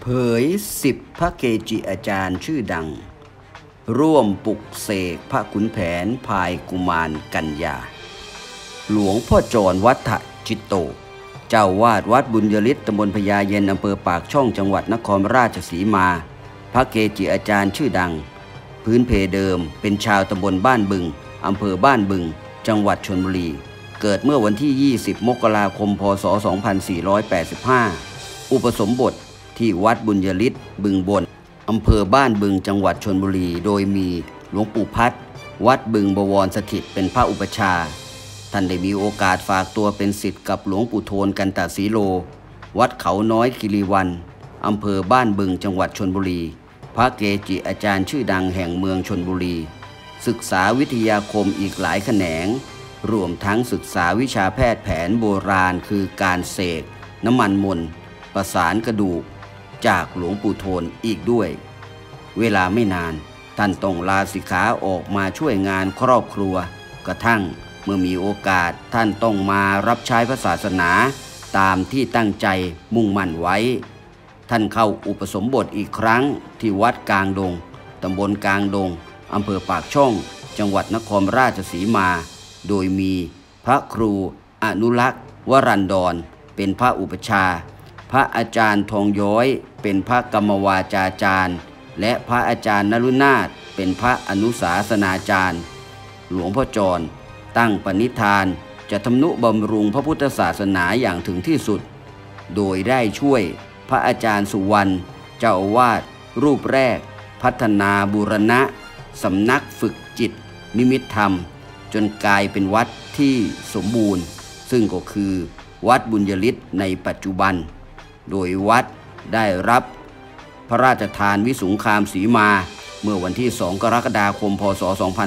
เผย10 พระเกจิอาจารย์ชื่อดังร่วมปลุกเสกพระขุนแผนพายกุมารกัญญาหลวงพ่อจรวัฒจิตโตเจ้าวาดวัดบุญยฤทธิ์ตำบลพญาเย็นอำเภอปากช่องจังหวัดนครราชสีมาพระเกจิอาจารย์ชื่อดังพื้นเพเดิมเป็นชาวตำบลบ้านบึงอำเภอบ้านบึงจังหวัดชลบุรีเกิดเมื่อวันที่20 มกราคม พ.ศ. 2485อุปสมบทที่วัดบุญยฤทธิ์บึงบนอำเภอบ้านบึงจังหวัดชลบุรีโดยมีหลวงปู่พัดวัดบึงบวรสถิตเป็นพระอุปชาท่านได้มีโอกาสฝากตัวเป็นศิษย์กับหลวงปู่โทนกันตสีโลวัดเขาน้อยคิริวันอำเภอบ้านบึงจังหวัดชลบุรีพระเกจิอาจารย์ชื่อดังแห่งเมืองชลบุรีศึกษาวิทยาคมอีกหลายแขนงรวมทั้งศึกษาวิชาแพทย์แผนโบราณคือการเสกน้ำมันมนต์ประสานกระดูกจากหลวงปู่โทนอีกด้วยเวลาไม่นานท่านต้องลาสิกขาออกมาช่วยงานครอบครัวกระทั่งเมื่อมีโอกาสท่านต้องมารับใช้พระศาสนาตามที่ตั้งใจมุ่งมั่นไว้ท่านเข้าอุปสมบทอีกครั้งที่วัดกลางดงตำบลกลางดงอำเภอปากช่องจังหวัดนครราชสีมาโดยมีพระครูอนุรักษ์วรันดรเป็นพระอุปชาพระอาจารย์ทองย้อยเป็นพระกรรมวาจาจารย์และพระอาจารย์นรุนาถเป็นพระอนุสาสนาจารย์หลวงพ่อจรตั้งปณิธานจะทำนุบำรุงพระพุทธศาสนาอย่างถึงที่สุดโดยได้ช่วยพระอาจารย์สุวรรณเจ้าอาวาสรูปแรกพัฒนาบูรณะสำนักฝึกจิตนิมิตธรรมจนกลายเป็นวัดที่สมบูรณ์ซึ่งก็คือวัดบุญยฤทธิ์ในปัจจุบันโดยวัดได้รับพระราชทานวิสุงคามสีมาเมื่อวันที่2 กรกฎาคม พ.ศ.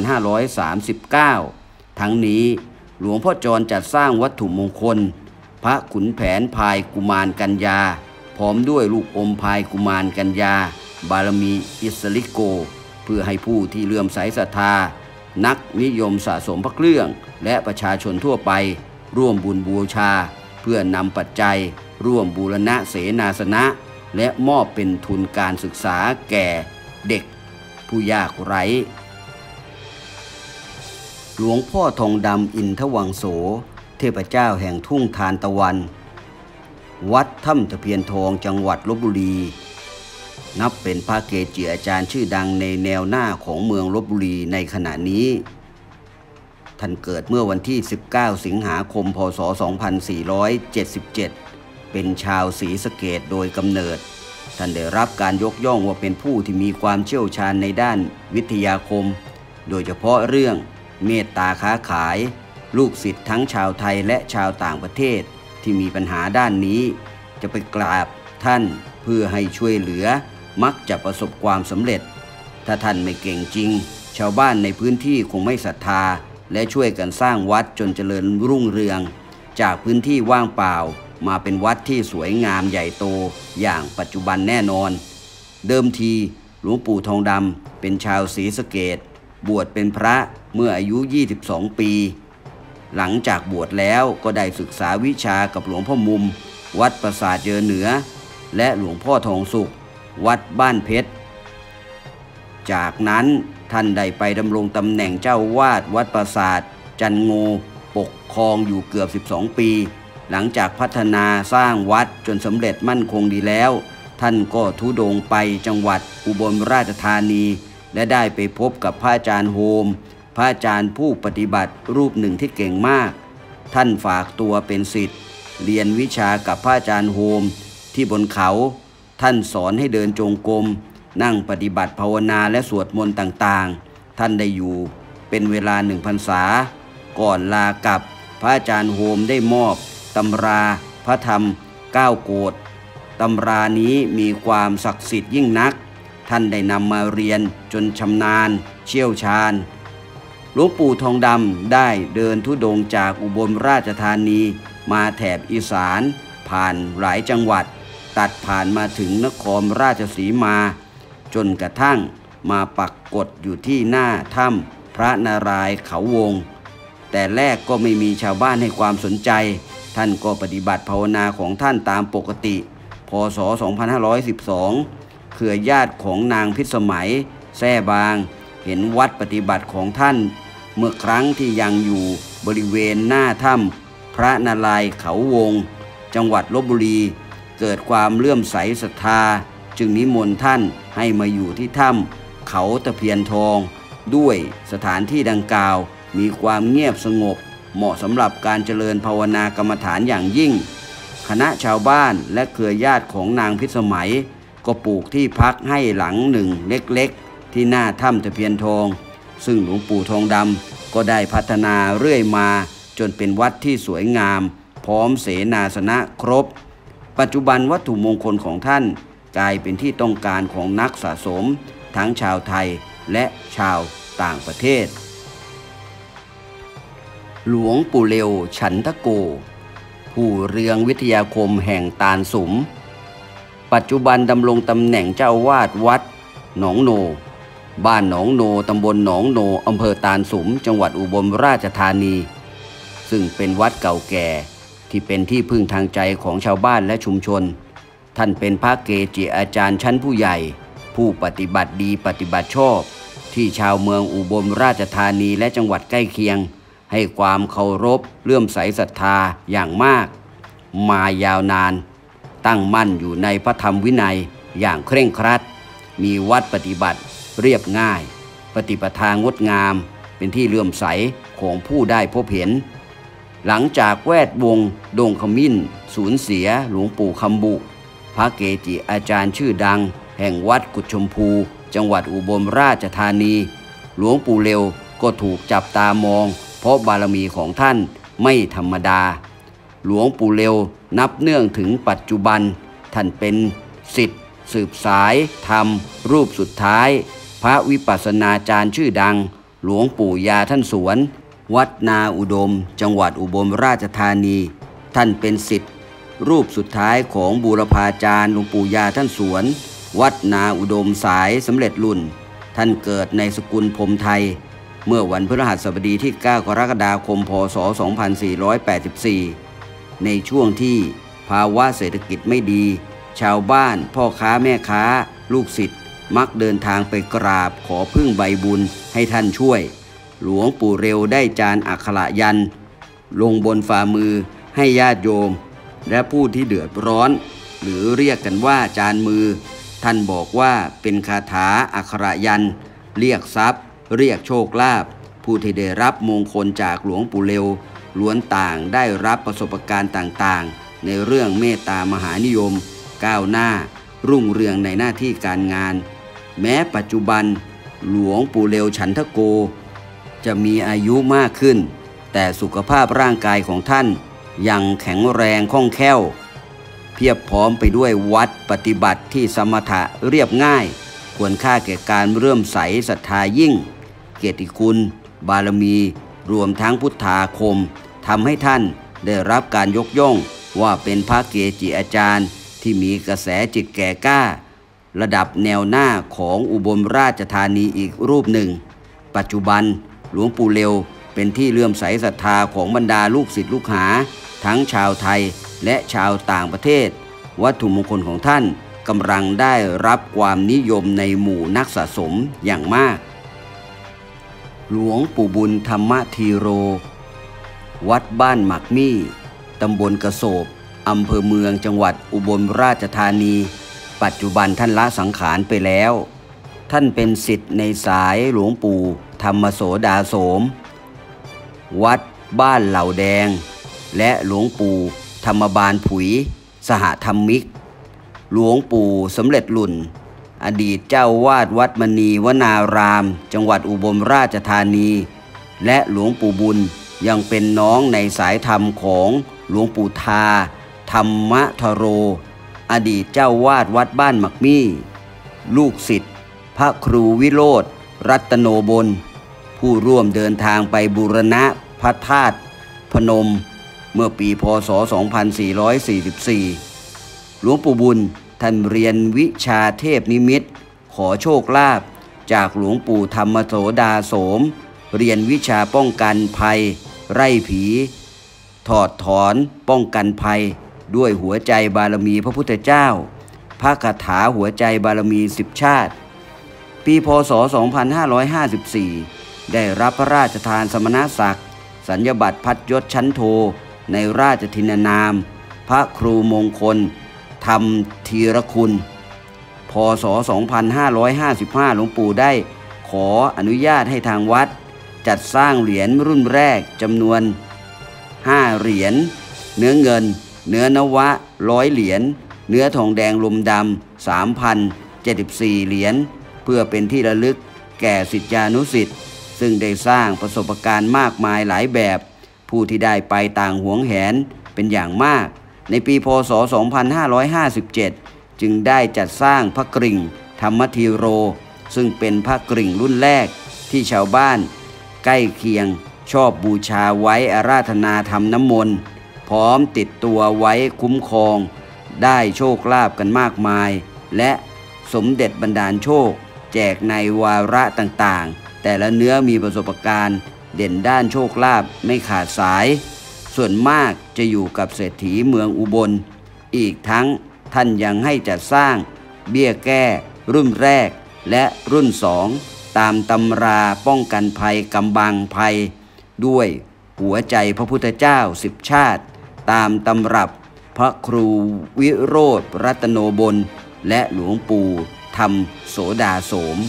2539ทั้งนี้หลวงพ่อจรจัดสร้างวัตถุมงคลพระขุนแผนพายกุมารกัญญาพร้อมด้วยลูกอมพายกุมารกัญญาบารมีอิสริโกเพื่อให้ผู้ที่เลื่อมใสศรัทธานักนิยมสะสมพระเครื่องและประชาชนทั่วไปร่วมบุญบูชาเพื่อนำปัจจัยร่วมบูรณะเสนาสนะและมอบเป็นทุนการศึกษาแก่เด็กผู้ยากไร้หลวงพ่อทองดำอินทวังโสเทพเจ้าแห่งทุ่งทานตะวันวัดถ้ำตะเพียนทองจังหวัดลพบุรีนับเป็นพระเกจิอาจารย์ชื่อดังในแนวหน้าของเมืองลพบุรีในขณะนี้ท่านเกิดเมื่อวันที่19 สิงหาคม พ.ศ. 2477เป็นชาวศรีสะเกษโดยกำเนิดท่านได้รับการยกย่องว่าเป็นผู้ที่มีความเชี่ยวชาญในด้านวิทยาคมโดยเฉพาะเรื่องเมตตาค้าขายลูกศิษย์ทั้งชาวไทยและชาวต่างประเทศที่มีปัญหาด้านนี้จะไปกราบท่านเพื่อให้ช่วยเหลือมักจะประสบความสำเร็จถ้าท่านไม่เก่งจริงชาวบ้านในพื้นที่คงไม่ศรัทธาและช่วยกันสร้างวัดจนเจริญรุ่งเรืองจากพื้นที่ว่างเปล่ามาเป็นวัดที่สวยงามใหญ่โตอย่างปัจจุบันแน่นอนเดิมทีหลวงปู่ทองดำเป็นชาวศรีสะเกษบวชเป็นพระเมื่ออายุ22 ปีหลังจากบวชแล้วก็ได้ศึกษาวิชากับหลวงพ่อมุมวัดปราสาทเยอเหนือและหลวงพ่อทองสุขวัดบ้านเพชรจากนั้นท่านได้ไปดำรงตำแหน่งเจ้าวาดวัดปราสาทจันโงปกครองอยู่เกือบ12 ปีหลังจากพัฒนาสร้างวัดจนสำเร็จมั่นคงดีแล้วท่านก็ธุดงค์ไปจังหวัดอุบลราชธานีและได้ไปพบกับพระอาจารย์โฮมพระอาจารย์ผู้ปฏิบัติรูปหนึ่งที่เก่งมากท่านฝากตัวเป็นศิษย์เรียนวิชากับพระอาจารย์โฮมที่บนเขาท่านสอนให้เดินจงกรมนั่งปฏิบัติภาวนาและสวดมนต์ต่างๆท่านได้อยู่เป็นเวลา1 พรรษาก่อนลากลับพระอาจารย์โฮมได้มอบตำราพระธรรม9 โกฏตำรานี้มีความศักดิ์สิทธิ์ยิ่งนักท่านได้นำมาเรียนจนชำนาญเชี่ยวชาญหลวงปู่ทองดำได้เดินธุดงค์จากอุบลราชธานีมาแถบอีสานผ่านหลายจังหวัดตัดผ่านมาถึงนครราชสีมาจนกระทั่งมาปักกฎอยู่ที่หน้าถ้ำพระนารายณ์เขาวงแต่แรกก็ไม่มีชาวบ้านให้ความสนใจท่านก็ปฏิบัติภาวนาของท่านตามปกติพ.ศ. 2512 เครือญาติของนางพิสมัยแซ่บางเห็นวัดปฏิบัติของท่านเมื่อครั้งที่ยังอยู่บริเวณหน้าถ้ำพระนารายณ์เขาวงจังหวัดลพบุรีเกิดความเลื่อมใสศรัทธาจึงนิมนต์ท่านให้มาอยู่ที่ถ้ำเขาตะเพียนทองด้วยสถานที่ดังกล่าวมีความเงียบสงบเหมาะสำหรับการเจริญภาวนากรรมฐานอย่างยิ่งคณะชาวบ้านและเครือญาติของนางพิสมัยก็ปลูกที่พักให้หลังหนึ่งเล็กๆที่หน้าถ้ำตะเพียนทองซึ่งหลวงปู่ทองดำก็ได้พัฒนาเรื่อยมาจนเป็นวัดที่สวยงามพร้อมเสนาสนะครบปัจจุบันวัตถุมงคลของท่านกลายเป็นที่ต้องการของนักสะสมทั้งชาวไทยและชาวต่างประเทศหลวงปู่เร็วฉันทโกผู้เรืองวิทยาคมแห่งตาลสุมปัจจุบันดำรงตำแหน่งเจ้าวาดวัดหนองโนบ้านหนองโนตำบลหนองโนอำเภอตาลสุมจังหวัดอุบลราชธานีซึ่งเป็นวัดเก่าแก่ที่เป็นที่พึ่งทางใจของชาวบ้านและชุมชนท่านเป็นพระเกจิอาจารย์ชั้นผู้ใหญ่ผู้ปฏิบัติดีปฏิบัติชอบที่ชาวเมืองอุบลราชธานีและจังหวัดใกล้เคียงให้ความเคารพเลื่อมใสศรัทธาอย่างมากมายาวนานตั้งมั่นอยู่ในพระธรรมวินัยอย่างเคร่งครัดมีวัดปฏิบัติเรียบง่ายปฏิปทางดงามเป็นที่เลื่อมใสของผู้ได้พบเห็นหลังจากแวดวงดงขมิ้นสูญเสียหลวงปู่คำบุพระเกจิอาจารย์ชื่อดังแห่งวัดกุดชมพูจังหวัดอุบลราชธานีหลวงปู่เร็วก็ถูกจับตามองเพราะบารมีของท่านไม่ธรรมดาหลวงปู่เร็วนับเนื่องถึงปัจจุบันท่านเป็นศิษย์สืบสายธรรมรูปสุดท้ายพระวิปัสสนาจารย์ชื่อดังหลวงปู่ยาท่านสวนวัดนาอุดมจังหวัดอุบลราชธานีท่านเป็นศิษย์รูปสุดท้ายของบูรพาจารย์หลวงปู่ยาท่านสวนวัดนาอุดมสายสำเร็จรุ่นท่านเกิดในสกุลพรหมไทยเมื่อวันพฤหัสบดีที่ 9 กรกฎาคม พ.ศ. 2484 ในช่วงที่ภาวะเศรษฐกิจไม่ดีชาวบ้านพ่อค้าแม่ค้าลูกศิษย์มักเดินทางไปกราบขอพึ่งใบบุญให้ท่านช่วยหลวงปู่เร็วได้จานอักขระยันต์ลงบนฝ่ามือให้ญาติโยมและผู้ที่เดือดร้อนหรือเรียกกันว่าจานมือท่านบอกว่าเป็นคาถาอักขระยันต์เรียกทรัพย์เรียกโชคลาภผู้ที่ได้รับมงคลจากหลวงปู่เร็วล้วนต่างได้รับประสบการณ์ต่างๆในเรื่องเมตตามหานิยมก้าวหน้ารุ่งเรืองในหน้าที่การงานแม้ปัจจุบันหลวงปู่เร็วฉันทโกจะมีอายุมากขึ้นแต่สุขภาพร่างกายของท่านยังแข็งแรงคล่องแคล่วเพียบพร้อมไปด้วยวัดปฏิบัติที่สมถะเรียบง่ายควรค่าแก่การเริ่มใสศรัทธายิ่งเกียรติคุณบารมีรวมทั้งพุทธาคมทำให้ท่านได้รับการยกย่องว่าเป็นพระเกจิอาจารย์ที่มีกระแสจิตแก่กล้าระดับแนวหน้าของอุบลราชธานีอีกรูปหนึ่งปัจจุบันหลวงปู่เร็วเป็นที่เลื่อมใสศรัทธาของบรรดาลูกศิษย์ลูกหาทั้งชาวไทยและชาวต่างประเทศวัตถุมงคลของท่านกำลังได้รับความนิยมในหมู่นักสะสมอย่างมากหลวงปู่บุญธรรมธีโรวัดบ้านหมักมี่ตำบลกระโสบอำเภอเมืองจังหวัดอุบลราชธานีปัจจุบันท่านละสังขารไปแล้วท่านเป็นศิษย์ในสายหลวงปู่ธรรมโสดาโสมวัดบ้านเหล่าแดงและหลวงปู่ธรรมบาลผุยสหธรรมิกหลวงปู่สำเร็จรุ่นอดีตเจ้าวาดวัดมณีวนารามจังหวัดอุบลราชธานีและหลวงปู่บุญยังเป็นน้องในสายธรรมของหลวงปู่ทาธรรมทโรอดีตเจ้าวาดวัดบ้านหมักมี่ลูกศิษย์พระครูวิโรธรัตโนบลผู้ร่วมเดินทางไปบูรณะพระธาตุพนมเมื่อปีพ.ศ. 2444หลวงปู่บุญท่านเรียนวิชาเทพนิมิตขอโชคลาภจากหลวงปู่ธรรมโสดาโสมเรียนวิชาป้องกันภัยไล่ผีถอดถอนป้องกันภัยด้วยหัวใจบารมีพระพุทธเจ้าพระคาถาหัวใจบารมี10 ชาติปีพ.ศ. 2554ได้รับพระราชทานสมณศักดิ์สัญญบัตรพัดยศชั้นโทในราชทินนามพระครูมงคลธรรมธีรคุณพ.ศ. 2555หลวงปู่ได้ขออนุญาตให้ทางวัดจัดสร้างเหรียญรุ่นแรกจำนวน5 เหรียญเนื้อเงินเนื้อนวะ100 เหรียญเนื้อทองแดงลมดำ 3,074 เหรียญเพื่อเป็นที่ระลึกแก่ศิษยานุศิษย์ซึ่งได้สร้างประสบการณ์มากมายหลายแบบผู้ที่ได้ไปต่างหวงแหนเป็นอย่างมากในปีพ.ศ. 2557จึงได้จัดสร้างพระกริ่งธรรมธีโรซึ่งเป็นพระกริ่งรุ่นแรกที่ชาวบ้านใกล้เคียงชอบบูชาไว้อาราธนาทำน้ำมนต์พร้อมติดตัวไว้คุ้มครองได้โชคลาภกันมากมายและสมเด็จบันดาลโชคแจกในวาระต่างๆแต่ละเนื้อมีประสบการณ์เด่นด้านโชคลาภไม่ขาดสายส่วนมากจะอยู่กับเศรษฐีเมืองอุบลอีกทั้งท่านยังให้จัดสร้างเบี้ยแก้รุ่นแรกและรุ่น2ตามตำราป้องกันภัยกำบังภัยด้วยหัวใจพระพุทธเจ้า10 ชาติตามตำรับพระครูวิโรธรัตโนบลและหลวงปู่ธรรมโสดาโสม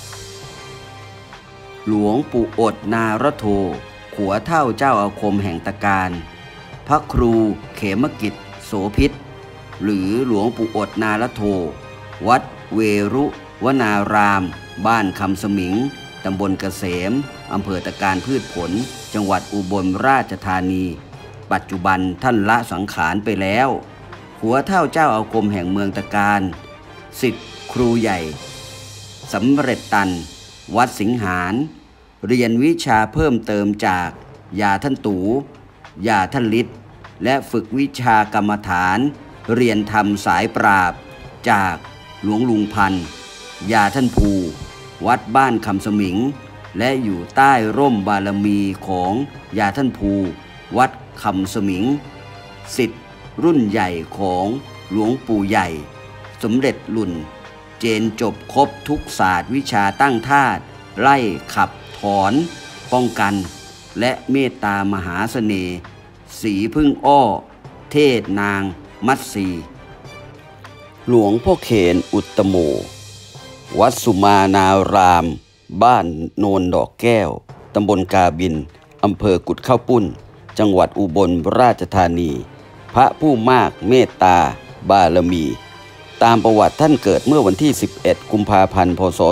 หลวงปู่อดนารโทขัวเท่าเจ้าอาคมแห่งตะการพระครูเขมกิจโสพิษหรือหลวงปู่อดนารโทวัดเวรุวนารามบ้านคำสมิงตำบลเกษมอำเภอตะการพืชผลจังหวัดอุบลราชธานีปัจจุบันท่านละสังขารไปแล้วขัวเท่าเจ้าอาคมแห่งเมืองตะการศิษย์ครูใหญ่สำเร็จตันวัดสิงหารเรียนวิชาเพิ่มเติมจากยาท่านตูยาท่านฤทธิ์และฝึกวิชากรรมฐานเรียนธรรมสายปราบจากหลวงลุงพันธ์ยาท่านภูวัดบ้านคำสมิงและอยู่ใต้ร่มบารมีของยาท่านภูวัดคำสมิงศิษย์รุ่นใหญ่ของหลวงปู่ใหญ่สมเด็จหลุ่นเจนจบครบทุกศาสตร์วิชาตั้งธาตุไล่ขับถอนป้องกันและเมตตามหาเสน่ห์สีพึ่งอ้อเทศนางมัตสีหลวงพ่อเขนอุตตโมวัดสุมานารามบ้านโนนดอกแก้วตำบลกาบินอำเภอกุดข้าวปุ้นจังหวัดอุบลราชธานีพระผู้มากเมตตาบารมีตามประวัติท่านเกิดเมื่อวันที่11 กุมภาพันธ์ พ.ศ.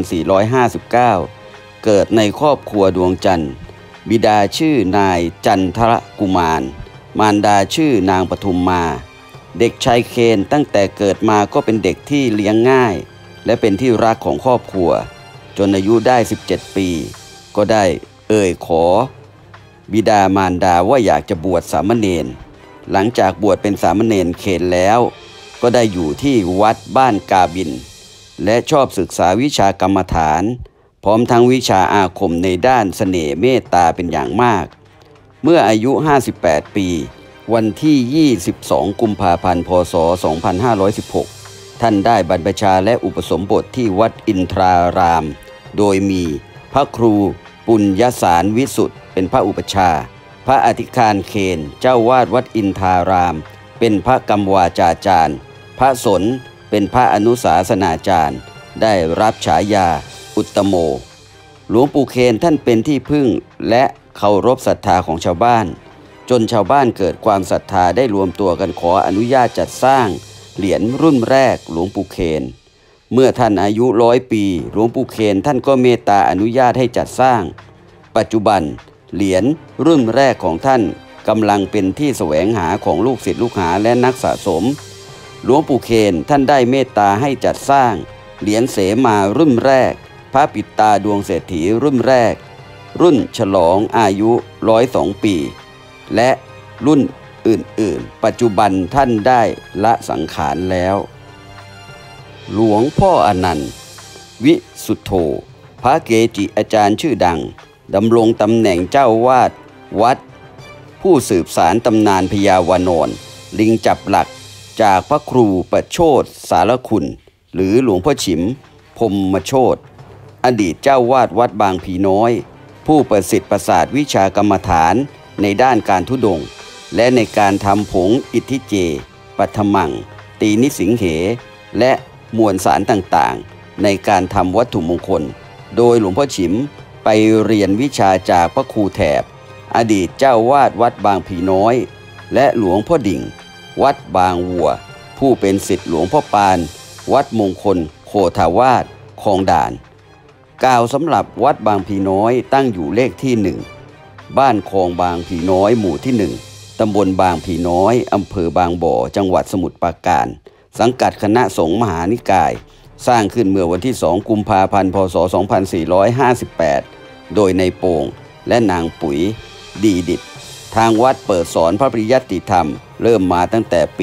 2459เกิดในครอบครัวดวงจันทร์บิดาชื่อนายจันทรกุมารมารดาชื่อนางปทุมมาเด็กชายเคนตั้งแต่เกิดมาก็เป็นเด็กที่เลี้ยงง่ายและเป็นที่รักของครอบครัวจนอายุได้17 ปีก็ได้ขอบิดามารดาว่าอยากจะบวชสามเณรหลังจากบวชเป็นสามเณรเคนแล้วก็ได้อยู่ที่วัดบ้านกาบินและชอบศึกษาวิชากรรมฐานพร้อมทั้งวิชาอาคมในด้านเสน่ห์เมตตาเป็นอย่างมากเมื่ออายุ58 ปีวันที่22 กุมภาพันธ์ พ.ศ. 2516ท่านได้บรรพชาและอุปสมบทที่วัดอินทรารามโดยมีพระครูปุญญสารวิสุทธิ์เป็นพระอุปชาพระอธิการเคนเจ้าวาดวัดอินทรารามเป็นพระกรรมวาจาจารย์พระสนเป็นพระอนุสาสนาจารย์ได้รับฉายาอุตตโมหลวงปู่เคนท่านเป็นที่พึ่งและเคารพศรัทธาของชาวบ้านจนชาวบ้านเกิดความศรัทธาได้รวมตัวกันขออนุญาตจัดสร้างเหรียญรุ่นแรกหลวงปู่เคนเมื่อท่านอายุ100 ปีหลวงปู่เคนท่านก็เมตตาอนุญาตให้จัดสร้างปัจจุบันเหรียญรุ่นแรกของท่านกำลังเป็นที่แสวงหาของลูกศิษย์ลูกหาและนักสะสมหลวงปู่เคนท่านได้เมตตาให้จัดสร้างเหรียญเสมารุ่นแรกพระปิดตาดวงเศรษฐีรุ่นแรกรุ่นฉลองอายุ102 ปีและรุ่นอื่นๆปัจจุบันท่านได้ละสังขารแล้วหลวงพ่ออนันต์วิสุทโธพระเกจิอาจารย์ชื่อดังดำรงตำแหน่งเจ้าวาดวัดผู้สืบสารตำนานพญาวานอนลิงจับหลักจากพระครูประโชติสารคุณหรือหลวงพ่อฉิมพรหมโชติอดีตเจ้าวาดวัดบางผีน้อยผู้ประสิทธิ์ประสาทวิชากรรมฐานในด้านการธุดงค์และในการทำผงอิทธิเจปัทมังตีนิสิงเหและมวลสารต่างๆในการทำวัตถุมงคลโดยหลวงพ่อฉิมไปเรียนวิชาจากพระครูแถบอดีตเจ้าวาดวัดบางผีน้อยและหลวงพ่อดิ่งวัดบางวัวผู้เป็นศิษย์หลวงพ่อปานวัดมงคลโคทาวาสคลองด่านกล่าวสำหรับวัดบางผีน้อยตั้งอยู่เลขที่1บ้านคลองบางผีน้อยหมู่ที่1ตำบลบางผีน้อยอำเภอบางบ่อจังหวัดสมุทรปราการสังกัดคณะสงฆ์มหานิกายสร้างขึ้นเมื่อวันที่2กุมภาพันธ์พศ2458โดยในโป่งและนางปุ๋ยดีดิษฐ์ทางวัดเปิดสอนพระปริยัติธรรมเริ่มมาตั้งแต่ปี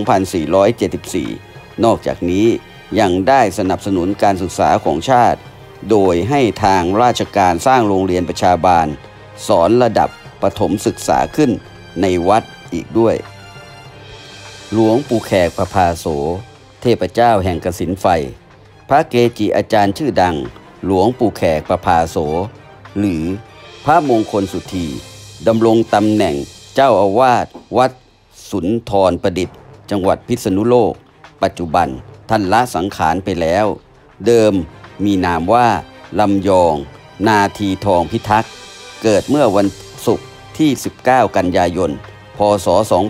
2474 นอกจากนี้ยังได้สนับสนุนการศึกษาของชาติโดยให้ทางราชการสร้างโรงเรียนประชาบาลสอนระดับประถมศึกษาขึ้นในวัดอีกด้วยหลวงปู่แขกประภาโสเทพเจ้าแห่งกสิณไฟพระเกจิอาจารย์ชื่อดังหลวงปู่แขกประภาโสหรือพระมงคลสุธีดำรงตำแหน่งเจ้าอาวาสวัดสุนทรประดิษฐ์จังหวัดพิษณุโลกปัจจุบันท่านละสังขารไปแล้วเดิมมีนามว่าลำยองนาทีทองพิทักษ์เกิดเมื่อวันศุกร์ที่19กันยายนพศ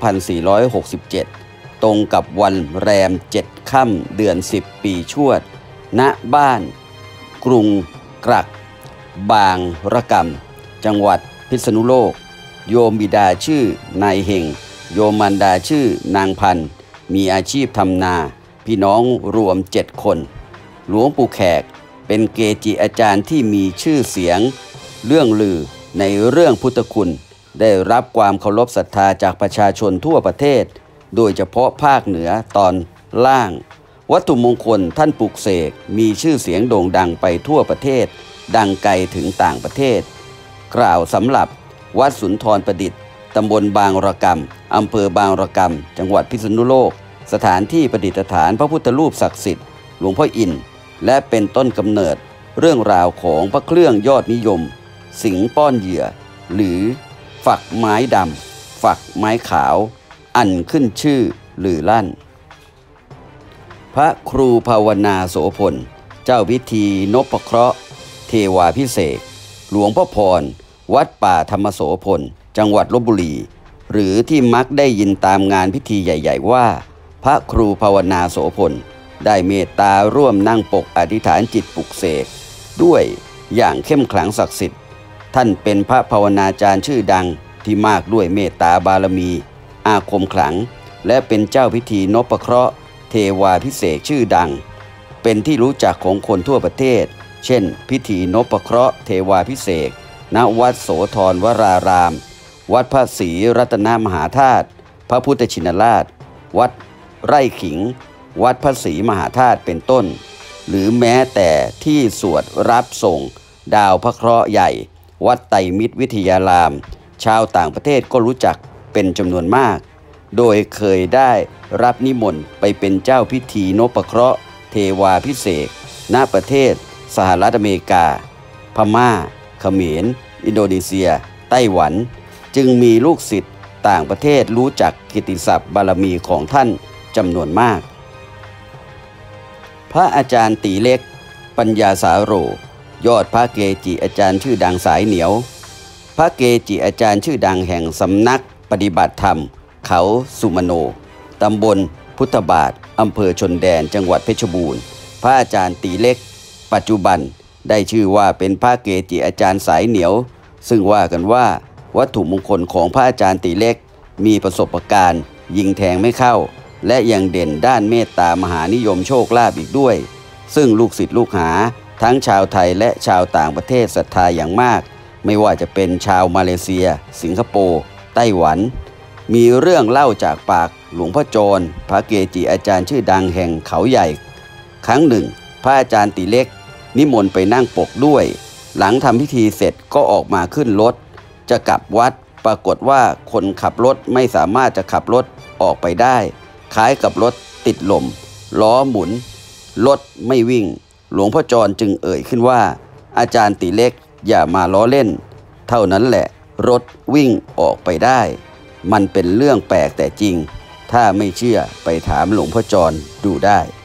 2467ตรงกับวันแรม7ค่ำเดือน10ปีชวดณบ้านกรุงกรักบางระกำจังหวัดพิษณุโลกโยมบิดาชื่อนายเฮงโยมมารดาชื่อนางพันธ์มีอาชีพทำนาพี่น้องรวม7คนหลวงปู่แขกเป็นเกจิอาจารย์ที่มีชื่อเสียงเรื่องลือในเรื่องพุทธคุณได้รับความเคารพศรัทธาจากประชาชนทั่วประเทศโดยเฉพาะภาคเหนือตอนล่างวัตถุมงคลท่านปลุกเสกมีชื่อเสียงโด่งดังไปทั่วประเทศดังไกลถึงต่างประเทศกล่าวสำหรับวัดสุนทรประดิษฐ์ตำบลบางระกำอำเภอบางระกำจังหวัดพิษณุโลกสถานที่ประดิษฐานพระพุทธรูปศักดิ์สิทธิ์หลวงพ่ออินทร์และเป็นต้นกำเนิดเรื่องราวของพระเครื่องยอดนิยมสิงป้อนเหยื่อหรือฝักไม้ดำฝักไม้ขาวอันขึ้นชื่อลือลั่นพระครูภาวนาโสพลเจ้าพิธีนพเคราะห์เทวาภิเษกหลวงพ่อพรวัดป่าธรรมโสพลจังหวัดลพบุรีหรือที่มักได้ยินตามงานพิธีใหญ่ๆว่าพระครูภาวนาโสพลได้เมตตาร่วมนั่งปกอธิษฐานจิตปลุกเสกด้วยอย่างเข้มขลังศักดิ์สิทธิ์ท่านเป็นพระภาวนาจารย์ชื่อดังที่มากด้วยเมตตาบารมีอาคมขลังและเป็นเจ้าพิธีนพเคราะห์เทวาภิเษกชื่อดังเป็นที่รู้จักของคนทั่วประเทศเช่นพิธีนพเคราะห์เทวาภิเษกณวัดโสธรวรารามวัดพระศรีรัตนมหาธาตุพระพุทธชินราชวัดไร่ขิงวัดพระศรีมหาธาตุเป็นต้นหรือแม้แต่ที่สวดรับส่งดาวพระเคราะห์ใหญ่วัดไตรมิตรวิทยารามชาวต่างประเทศก็รู้จักเป็นจำนวนมากโดยเคยได้รับนิมนต์ไปเป็นเจ้าพิธีนพเคราะห์เทวาภิเษกณประเทศสหรัฐอเมริกาพม่าเขมรอินโดนีเซียไต้หวันจึงมีลูกศิษย์ต่างประเทศรู้จักกิตติศัพท์บารมีของท่านจำนวนมากพระอาจารย์ตีเล็กปัญญาสาโรยอดพระเกจิอาจารย์ชื่อดังสายเหนียวพระเกจิอาจารย์ชื่อดังแห่งสำนักปฏิบัติธรรมเขาสุมโนตำบลพุทธบาทอำเภอชนแดนจังหวัดเพชรบูรณ์พระอาจารย์ตีเล็กปัจจุบันได้ชื่อว่าเป็นพระเกจิอาจารย์สายเหนียวซึ่งว่ากันว่าวัตถุมงคลของพระอาจารย์ตีเล็กมีประสบการณ์ยิงแทงไม่เข้าและยังเด่นด้านเมตตามหานิยมโชคลาภอีกด้วยซึ่งลูกศิษย์ลูกหาทั้งชาวไทยและชาวต่างประเทศศรัทธาอย่างมากไม่ว่าจะเป็นชาวมาเลเซียสิงคโปร์ไต้หวันมีเรื่องเล่าจากปากหลวงพ่อจรพระเกจิอาจารย์ชื่อดังแห่งเขาใหญ่ครั้งหนึ่งพระอาจารย์ตีเล็กนิมนต์ไปนั่งปกด้วยหลังทำพิธีเสร็จก็ออกมาขึ้นรถจะกลับวัดปรากฏว่าคนขับรถไม่สามารถจะขับรถออกไปได้คล้ายกับรถติดลมล้อหมุนรถไม่วิ่งหลวงพ่อจรจึงเอ่ยขึ้นว่าอาจารย์ตีเล็กอย่ามาล้อเล่นเท่านั้นแหละรถวิ่งออกไปได้มันเป็นเรื่องแปลกแต่จริงถ้าไม่เชื่อไปถามหลวงพ่อจรดูได้